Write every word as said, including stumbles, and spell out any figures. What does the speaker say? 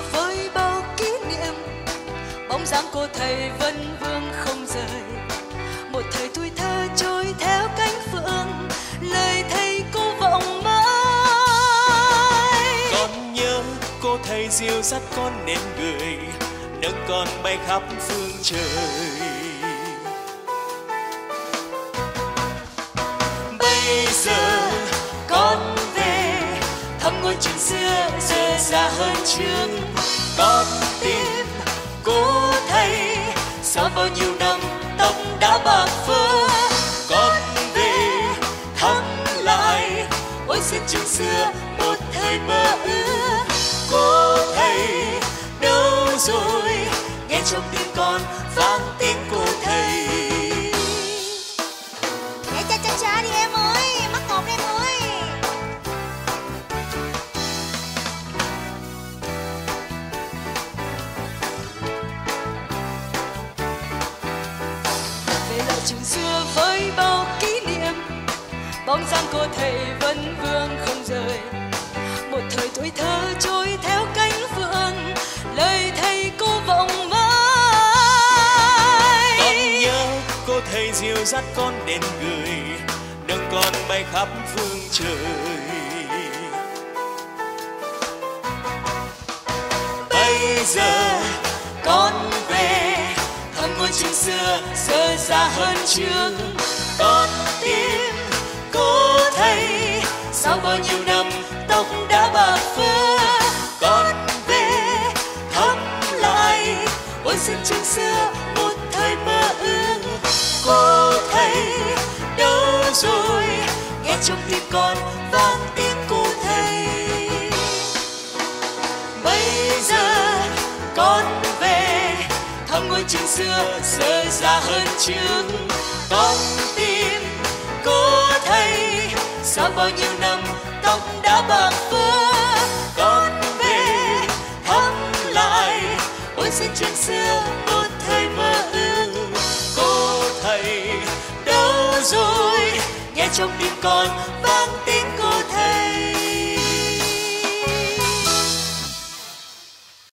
với bao kỷ niệm, bóng dáng cô thầy vẫn vương không rời. Một thời tuổi thơ trôi theo cánh phượng, lời thầy cô vọng mãi. Con nhớ cô thầy dìu dắt con nên người, nâng con bay khắp phương trời. Bây giờ con về thăm ngôi trường xưa giờ xa hơn trước. Con tìm cô thầy sau bao nhiêu năm tóc đã bạc phơ. Con về thăm lại ôi sân trường xưa một thời mơ ước. Cô thầy đâu rồi, nghe trong tim con vang tiếng cô thầy. Để cha cha cha đi em ơi, mắc cột em ơi. Về lại trường xưa với bao kỷ niệm, bóng dáng cô thầy vẫn vương không rời. Một thời tuổi thơ trôi theo cánh phượng, lời thầy cô vọng mãi. Con nhớ cô thầy dìu dắt con đến người, nâng con bay khắp phương trời. Bây giờ con về thăm ngôi trường xưa giờ xa hơn trước. Con tìm cô thầy sau bao nhiêu năm tóc đã bạc phơ. Con về thăm lại ôi sân trường xưa một thời mơ ước. Cô thầy đâu rồi, nghe trong tim con vang tiếng cô thầy. Bây giờ con về thăm ngôi trường xưa giờ xa hơn trước. Con tìm cô thầy sau bao nhiêu năm tóc đã bạc phơ. Con về thăm lại ôi sân trường xưa một thời mơ ước. Cô thầy đâu rồi, nghe trong tim con